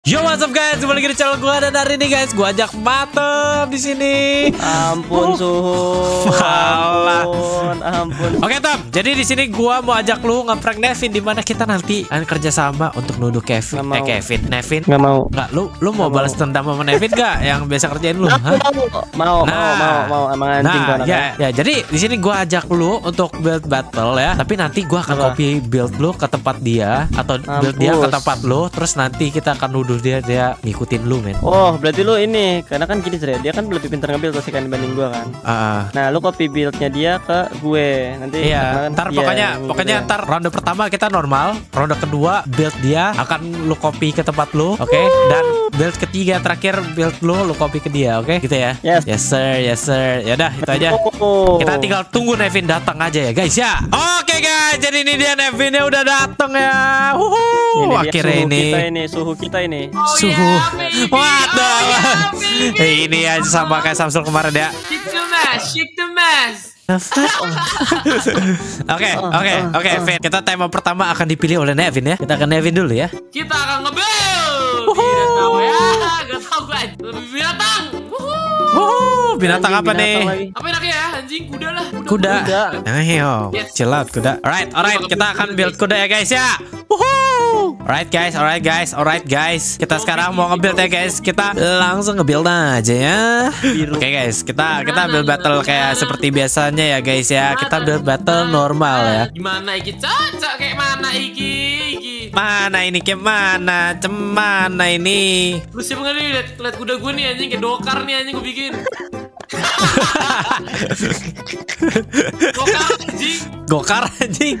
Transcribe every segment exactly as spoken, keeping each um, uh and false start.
Yo, what's up guys? Kembali lagi di channel gua, dan hari ini guys gua ajak Batem di sini. Ampun suhu. Ampun, ampun. Oke Tom, jadi di sini gua mau ajak lu ngeprank Nevin, di mana kita nanti akan kerjasama untuk nuduh Kevin. Eh Kevin, Nevin. Nggak mau. Nggak, lu lu mau Nggak balas dendam sama Nevin gak? Yang biasa kerjain lu? Nah, Hah? Mau, Nah. mau, mau, mau, emang anjing Nah, tuh ya, anaknya. ya, jadi di sini gua ajak lu untuk build battle ya. Tapi nanti gua akan Apa? copy build lu ke tempat dia atau build dia ke Mampus. tempat lu, terus nanti kita akan nuduh dia dia ngikutin lu, men. Oh, berarti lu ini, karena kan gini Zre, dia kan lebih pintar nge-build pasti kan dibanding gua kan. Ah. Nah, lu copy build-nya dia ke gue. Nanti Iya, kan ntar dia pokoknya yang pokoknya ngikutin. ntar ronde pertama kita normal, ronde kedua build dia akan lu copy ke tempat lu, oke? Dan build ketiga terakhir build lu lu copy ke dia, oke? Gitu ya? Yes. Yes sir, yes sir. Ya udah, itu aja. Oh. Kita tinggal tunggu Nevin datang aja ya, guys ya. Oke guys, jadi ini dia Nevinnya udah datang ya. Wuhu, Ini dia akhirnya suhu ini. kita ini, suhu kita ini. Suhu. Waduh. Ini aja sama kayak Samsul kemarin ya. Shake the mask, shake the mask. Oke, oke, oke, Vin. Kita tema pertama akan dipilih oleh Nevin ya. Kita ke Nevin dulu ya. Kita akan nge-build. Tidak tahu ya, gak tahu gue. Lebih binatang. Wuhu. Wuh, binatang Anjing, apa nih? binatang lagi. Apa enaknya ya, anjing? Kuda lah. Kuda. Kuda. Ayo, Yes. chill out kuda. Alright, alright, kita akan build kuda ya guys ya. Wuhuu. Alright guys, alright guys, alright guys. Kita sekarang mau nge-build ya guys. Kita langsung nge-build aja ya. Oke guys, kita kita build battle kayak seperti biasanya ya guys ya. Kita build battle normal ya. Gimana iki cocok kayak mana iki? Iki. Mana ini kayak mana? Cemana ini? Lu siapa nggak nih liat, liat kuda gue nih anjing kayak dokar nih anjing gue bikin. Dokar anjing. Gokar anjing.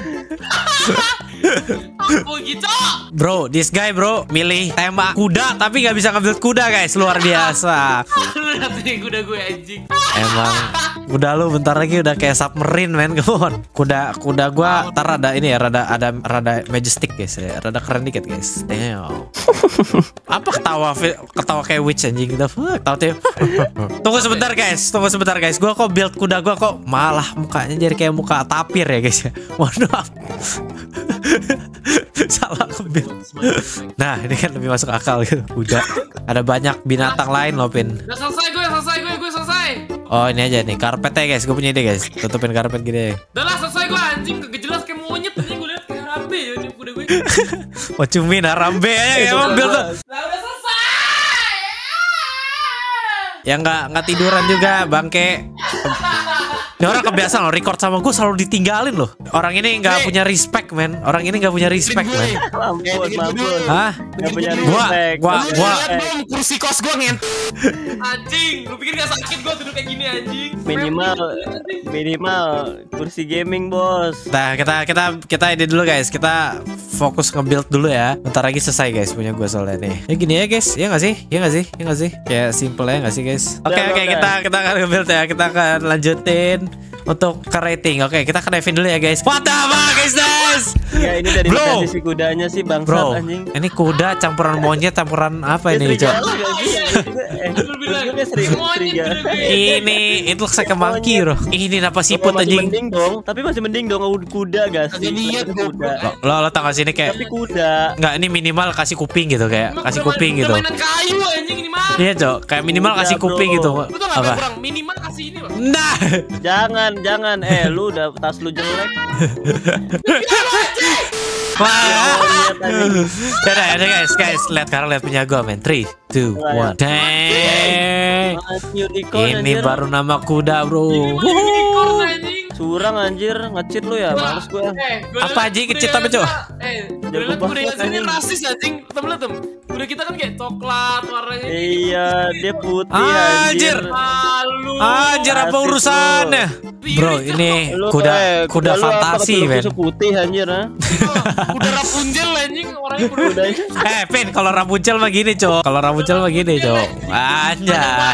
Apa gitu? Bro, this guy bro milih tema kuda tapi nggak bisa nge-build kuda guys, luar biasa. Lu liat nih kuda gue anjing. Emang kuda lu bentar lagi udah kayak submarine men, come on. Kuda kuda gua ntar ada ini ya, rada ada rada majestic guys ya, rada keren dikit guys. Damn. Apa ketawa ketawa kayak witch anjing gitu. Ketawa tuh. Tunggu sebentar guys, tunggu sebentar guys. Gua kok build kuda gua kok malah mukanya jadi kayak muka tapir ya guys ya. Mohon maaf. Salah ke-build. Nah, ini kan lebih masuk akal gitu. Kuda. Ada banyak binatang lain loh, Pin. Udah selesai gue, selesai gue, gue selesai. Oh, ini aja nih karpetnya guys. Gue punya ide guys. Tutupin karpet gini. Udah lah selesai gue anjing, kagak jelas kayak monyet anjing gue liat kayak rambe ya ini kuda gue. Wah, cumin harambe aja emang build tuh. Lah udah selesai. Yang nggak nggak tiduran juga bangke. Ini orang kebiasaan loh record sama gue selalu ditinggalin loh. Orang ini nggak punya respect men. Orang ini nggak punya respect men. Mampus, mampus. Hah? Gak punya Gua, respect. gua, gua. Kursi kos gue ngent. Anjing, lu pikir gak sakit gue duduk kayak gini anjing? Minimal, minimal kursi gaming bos. Nah kita kita kita ini dulu guys. Kita fokus nge-build dulu ya. Bentar lagi selesai guys punya gue soalnya nih. Ya gini ya guys. Ya nggak sih? Ya nggak sih? Ya nggak sih? Kayak simple ya nggak sih guys? Oke Udah, oke udah. kita kita akan nge-build ya. Kita akan lanjutin untuk ke rating. Oke kita ke Nevin dulu ya guys. What the fuck is this? Ya ini dari Bro. si kudanya sih bangsat Bro, anjing. ini kuda campuran monyet campuran apa ini Dia cok? serigala gak sih? Eh, Lu bilang, dia seri- monyet serigala. kuda gue. Ini itu saya ke monkey bro. Ini apa siput Masih anjing? mending dong, tapi masih mending dong kuda gak sih? Kagak niat, Tapi goblok. kuda. Lo lo tau gak sini kayak Tapi kuda. nggak ini minimal kasih kuping gitu kayak Emang kasih udah kuping main- gitu. udah mainan kayu anjing ini mah. Iya cok kayak minimal Udah, kasih bro. kuping gitu. Lu tau gak Apa? kurang minimal kasih ini loh. Nah. Jangan, jangan. Eh, lu udah tas lu jelek. Wah. Lihat anjing. Dadah, ya guys, guys, lihat sekarang lihat punya gue men. three, two, one. Dang. Mas unicorn, Ini anjir. baru nama kuda bro. Unicorn anjing. Curang anjir, ngecit lu ya, males gue. Eh, gua Apa liat aja kuda kecil yang tapi, Cok? kita- Eh, gue Jago liat kuda yang banget, sini anjing. rasis anjing. Tem liat tem. Kuda kita kan kayak coklat warnanya. Iya, dia putih Anjir. anjir. Malu. Anjir apa Rasis urusannya? Bro, ini Lu, kuda eh, kuda lu apa, fantasi keturunan men. susu putih anjir, ha? Kuda Rapunzel anjing orangnya kuda. Kudanya. Eh, Pin, kalau Rapunzel mah gini, Cok. Kalau Rapunzel mah gini, Cok. Anjay.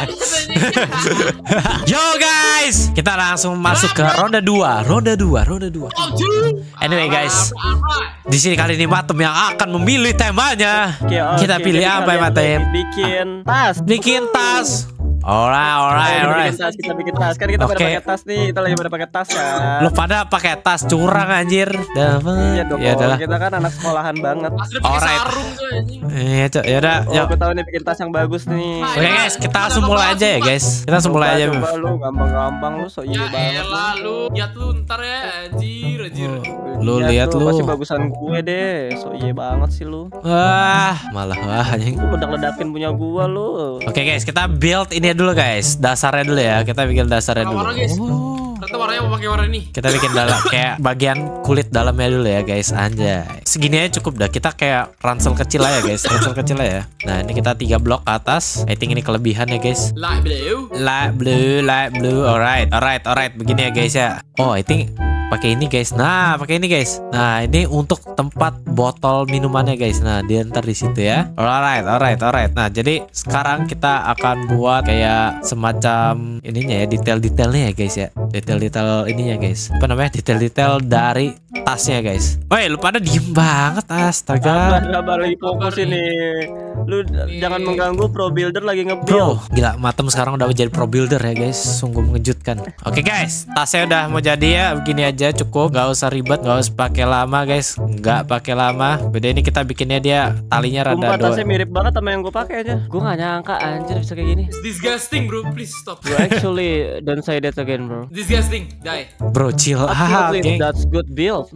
Yo guys, kita langsung masuk ke ronde dua, ronde dua, ronde dua. Anyway guys, di sini kali ini Batem yang akan memilih temanya. Oke, oke, Kita pilih jadi apa ya kalian Batem? Bikin tas. Bikin tas. Alright, alright, Ayo, kita alright. bikin tas, kita bikin tas. Kan kita pada Oke. pakai tas nih. Kita lagi pada pakai tas kan. Lu pada pakai tas curang anjir. Iya dong. Ya udah. Kita kan anak sekolahan banget. Pas udah pakai Alright. sarung tuh anjing. Iya, Cok. Ya udah, Oh, yuk. aku tahu nih bikin tas yang bagus nih. Hai. Oke guys, kita langsung mulai aja ya guys. Kita langsung mulai aja. Coba lu gampang-gampang lu so Ya iya banget. elah lu. Lihat lu ntar ya anjir anjir. Lu Iya lihat tuh, lu. Pasti bagusan gue deh. So iya banget sih lu. Wah, malah wah anjing. Lu ledak-ledakin punya gua lu. Oke guys, kita build ini dulu guys. Dasarnya dulu ya. Kita bikin dasarnya dulu. Warna guys. Oh. Ternyata warnanya mau pakai warna ini. Kita bikin dalam kayak bagian kulit dalamnya dulu ya guys. Anjay. Segini aja cukup dah. Kita kayak ransel kecil aja guys. Ransel kecil aja ya. Nah, ini kita tiga blok ke atas. I think ini kelebihan ya guys. Light blue. Light blue, light blue. Alright, alright, alright. Begini ya guys ya. Oh, I think pakai ini guys. Nah, pakai ini guys. Nah, ini untuk tempat botol minumannya guys. Nah, dia ntar di situ ya. Alright, alright, alright. Nah, jadi sekarang kita akan buat kayak semacam ininya ya, detail-detailnya ya guys ya. Detail-detail ininya guys. Apa namanya? Detail-detail dari tasnya guys. Woi, lu pada diem banget, Sabar, astaga. sabar lagi fokus Sabar ini. Lu Nih. jangan mengganggu pro builder lagi nge-build. Bro, gila Matem sekarang udah menjadi pro builder ya guys. Sungguh mengejutkan. Oke guys, tasnya udah mau jadi ya. Begini aja cukup, gak usah ribet, gak usah pakai lama guys. Nggak pakai lama. Beda ini kita bikinnya dia talinya rada Sumpah dua. tasnya mirip banget sama yang gue pakai aja. Gue gak nyangka anjir bisa kayak gini. It's disgusting bro. Please stop. Bro, actually don't say that again bro. Disgusting. Die. Bro, chill ah, Absolutely, geng. that's good build.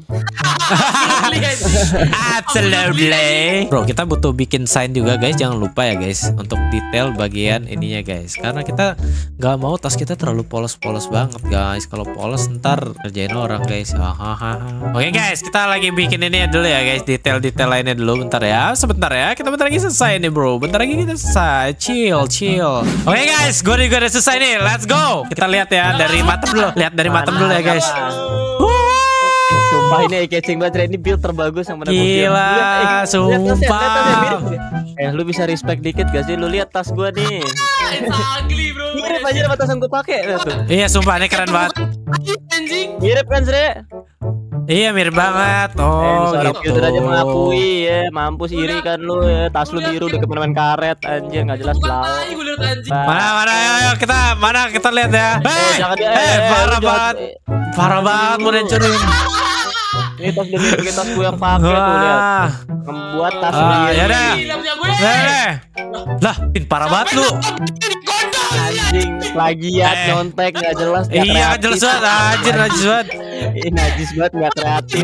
Absolutely. Bro, kita butuh bikin sign juga guys. Jangan lupa ya guys untuk detail bagian ininya guys. Karena kita nggak mau tas kita terlalu polos-polos banget guys. Kalau polos ntar kerjain orang guys. Hahaha. Oke guys, kita lagi bikin ini dulu ya guys. Detail-detail lainnya dulu bentar ya. Sebentar ya. Kita bentar lagi selesai nih bro. Bentar lagi kita selesai. Chill, chill. Oke guys, gue juga udah selesai nih. Let's go. Kita lihat ya dari Matem dulu. Lihat dari Matem dulu ya guys. Sumpah ini eye-catching banget Ren. Ini build terbagus yang pernah gua build. Gila, Lihat, eh, lihat tasnya, sumpah. lihat tasnya, mirip gak? Eh lu bisa respect dikit gak sih? Lu lihat tas gua nih. It's ugly bro. Mirip aja sama tas yang gua pakai. Lihat tuh. Iya sumpah ini keren banget. Anjing. Mirip kan Sre? Iya mirip banget. Eh, Oh seorang gitu. builder aja mengakui ya. Mampus iri kan lu ya. Tas lu biru deket main karet. Anjir gak jelas Bukan belau. tai gue liat anjing. Mana mana ayo, ayo kita mana kita lihat ya. Eh, Eh, jangan dia. eh, lu parah jangan- banget. eh, Parah banget mau hancurin. Ini tas demi bikin tas gue yang pakai tuh lihat. Wah. Membuat tas Ah, sendiri. ya dah. Gila punya gue. Eh. Lah, pin parah banget lu. Anjing plagiat Eh. nyontek gak jelas gak Iya, kreatif. jelas banget anjir, najis banget. Ini najis banget gak kreatif.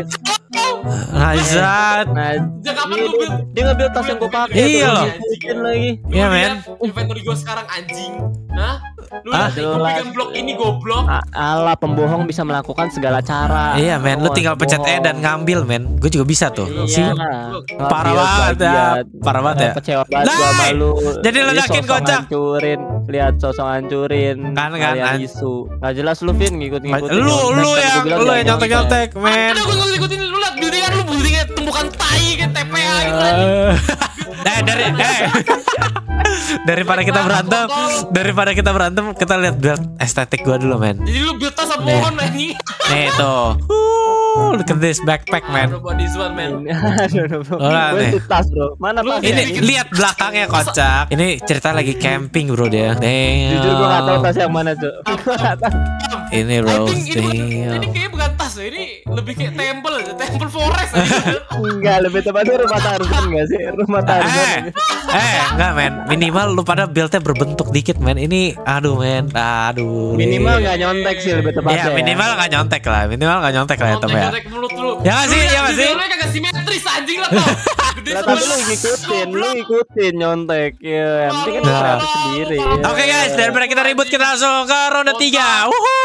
Najis banget. Nah, Sejak kapan dia, lu build? dia nge-build tas yang gue pakai. Iya tuh, loh. ngikutin lagi. Iya, Lu men. liat inventory gue sekarang anjing. Hah? Lu Ah. liat gue pegang blok ini goblok. A- Ala pembohong bisa melakukan segala cara. Iya, men, lu Oh, tinggal pencet E bohong. dan ngambil, men. Gue juga bisa tuh. Iya. Si Ngambil Parah banget ya. plagiat. Parah banget ya. Kecewa banget gua sama Nah, lu. jadi Ini ledakin sosok kocak. Hancurin, lihat sosok hancurin. Kan, kan, Kalian an- isu. Gak jelas lu Vin ngikut-ngikutin. Lu nyontek. lu Kan yang gua bilang lu jangan yang nyontek-nyontek, men. Ada gue gue ikutin lu liat buildingan lu buildingnya tumbukan tai kayak T P A gitu anjing. Eh, eh dari eh daripada kita berantem, daripada kita berantem, kita lihat build estetik gua dulu, men. Jadi lu build tas apa pohon anjing. Nih tuh. Uh, look at this backpack, man. Bro, buat this one man. Aduh, aduh, bro. Ora, Gua nih. itu tas bro. Mana Lu tas? Ini Iya. lihat belakangnya kocak. Ini cerita lagi camping, bro dia. Jujur gua gak tahu Damn. tas yang mana tuh. Gua gak tahu. Ini I Rose. think ini, Damn. ini kayaknya bukan tas ya, ini lebih kayak temple aja, temple forest aja. Enggak, lebih tepatnya rumah Tarzan gak sih? Rumah Tarzan. Eh, eh, enggak men. Minimal lu pada buildnya berbentuk dikit men. Ini, aduh men, aduh. Minimal nih. gak nyontek sih lebih tepatnya. Ya minimal nggak nyontek lah, minimal nggak nyontek lah ya tem ya. Nyontek mulut lu. Ya nggak sih, Lu ya liat nggak sih? videonya kagak simetris anjing lah tau. Gede Lah, tapi lu semua. ngikutin, lu ngikutin nyontek. Ya, yang penting kan Nah. kreatif sendiri. Oke guys, daripada kita ribut kita langsung ke ronde tiga.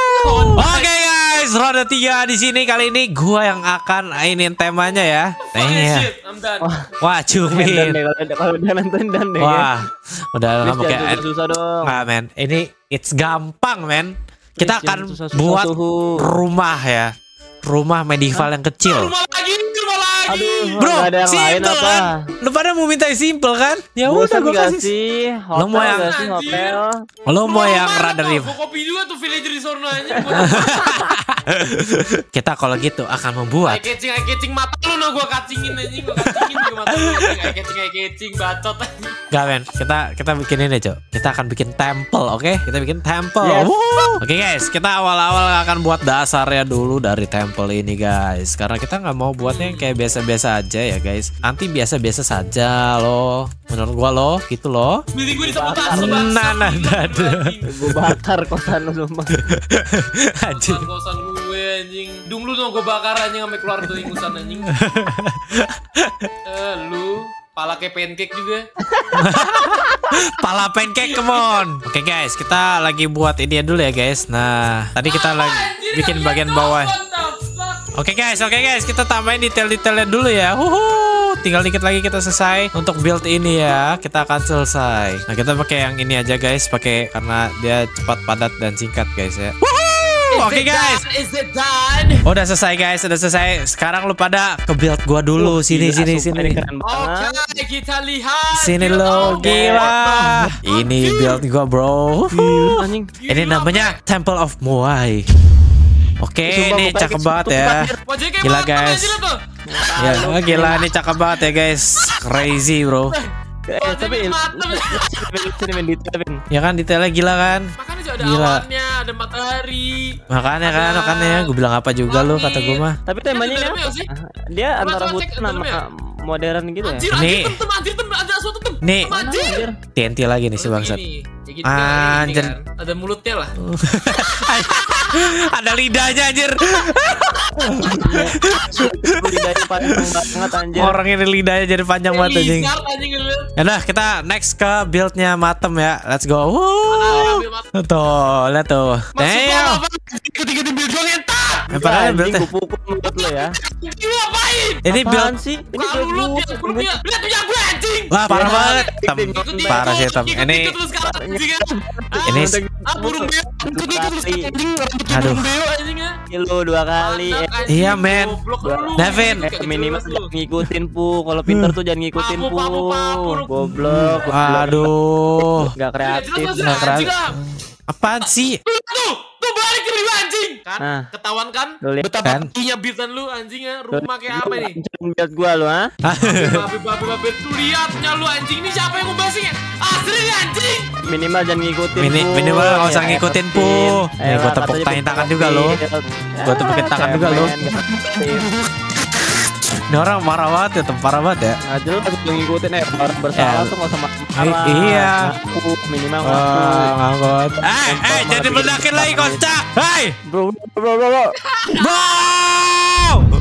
Oke guys, ronde tiga di sini kali ini gua yang akan mainin temanya ya. Fuck that Tanya. shit, I'm done. Wah, Dan cumi. deh, kalau kalau udah nonton dan deh. Wah, udah Please lama jangan kayak susah dong. nggak men. Ini it's gampang men. Kita Please, akan jangan susah-susah buat suhu. rumah ya, rumah medieval yang kecil. Rumah lagi, rumah lagi. Aduh, Bro, nggak ada yang lain simple apa? kan? Lu pada mau minta yang simple kan? Ya udah Bosan gua gak kasih. sih? Lu mau Hotel yang- gak sih hotel? Lu mau yang Rumah rada mana rib. tau? Gua kopi juga tuh villager di sono aja. Kita kalau gitu akan membuat Eye catching, eye catching mata lu no gua kacingin anjing, gua kacingin juga mata lu. Eye catching, eye catching, bacot anjing. Gak men, kita kita bikin ini Cok. Kita kita akan bikin temple, oke? Kita bikin temple. Yes. Wuh. Oke guys, kita awal-awal akan buat dasarnya dulu dari temple ini guys. Karena kita nggak mau buatnya yang kayak biasa-biasa aja ya guys. Nanti biasa-biasa saja loh. Menurut gua loh, gitu loh. Milih gue disabotase bangsa. Nah, nah, nah, nah. Gue bakar kosan lu sumpah. Anjing. Kosan gue anjing. Dung lu dong gue bakar anjing sampai keluar tuh ingusan anjing. Eh lu pala kayak pancake juga. Pala pancake, come on. Oke guys, kita lagi buat ini dulu ya guys. Nah, tadi kita lagi bikin bagian bawah. Oke guys, oke guys, kita tambahin detail-detailnya dulu ya. Huhu, tinggal dikit lagi kita selesai untuk build ini ya. Kita akan selesai. Nah, kita pakai yang ini aja guys, pakai karena dia cepat, padat dan singkat guys ya. Oke guys, Is it done? udah selesai guys, udah selesai. Sekarang lu pada ke build gua dulu. Sini, sini, sini. Oke, kita lihat. Sini Build lo, of gila. Moai. Ini build gua bro. Anjing. Ini namanya Temple of Moai. Oke, Sumpah, ini mukanya cakep kayak banget situ, ya. Pak. Wajahnya kayak Gila, mantan guys. anjir lo tuh. Ya, gila ini cakep banget ya guys. Crazy bro. Eh, tapi sini main detail, Vin. Ya kan detailnya gila kan? Makanya juga ada Gila. awannya, ada matahari. Makanya kan, Ada makanya gue bilang apa juga lu kata gue mah. Tapi temanya Ada ini dalamnya apa? sih? Dia Coba, antara coba cek hutan sama dalamnya. modern gitu ya. Anjir, Nih. anjir, tem, tem, anjir, tem, ada sesuatu tem. Nih. Tem, Mana, anjir. anjir? T N T lagi nih si bangsat. Gini, ya gitu, kayak gini Anjir. kan. Ada mulutnya lah. Ada lidahnya anjir. Lidahnya panjang banget anjir. Orang ini lidahnya jadi panjang banget anjing. Lizard anjing lu. Ya udah kita next ke buildnya Matem ya. Let's go. Mana Wuh. ambil mata? Tuh, lihat tuh. Maksud gua Damn. apa? Ketika build gua ngentak. Eh, Padahal Anjing, buildnya. gua pukul mulut lo ya. Lu ngapain? Ini build. Apaan sih? Ini Bukan build mulut gua. ya, mulut dia. Lihat punya gue anjing. Wah parah Ya, banget. Tem. ikut-ikut, Parah sih Tem. Ini Ikut terus sekarang anjing ya. Ini Ah, burung beo. Ikut ikut terus Kali. anjing. Aduh. Burung beo anjing ya. Lu dua kali. Anak Eh, anjing, Iya, men. goblok lu. Devin. Kayak Eh, gitu minimal lu. jangan ngikutin pu. Kalau pinter tuh jangan ngikutin Papu, pu. papu, papu. Goblok. Aduh. Gak Ya, kreatif. jelas nggak jelas anjing keras. ah. Apaan sih? Tuh, tuh, tuh balik ke lu anjing. Kan, Nah. ketahuan kan? Lu lihat Betapa kan? punya buildan lu anjing ya. Rumah kayak apa nih? Lihat gua lu ha. Babi babi babi tuh lihatnya lu anjing. Ini siapa yang ngebasin ya? Asli nih, anjing. Minimal jangan ngikutin Mini, pu. minimal nggak usah Ya, ngikutin pu. ngikutin. Nih gua Elah, tepuk katanya tangan tangan ngikutin. juga lo. Gua tepukin tangan juga lo. Cemen, nggak ngikutin. Ini orang marah banget ya, Tem. Parah banget ya. Nggak jelas lu ngikutin eh orang bersalah Ya. tuh nggak usah marah. I- iya. Ngaku, minimal Wah, ngaku. ngangkut. Eh, eh, jadi meledakin lagi kocak. Hei, Bro, bro, bro, bro. wow.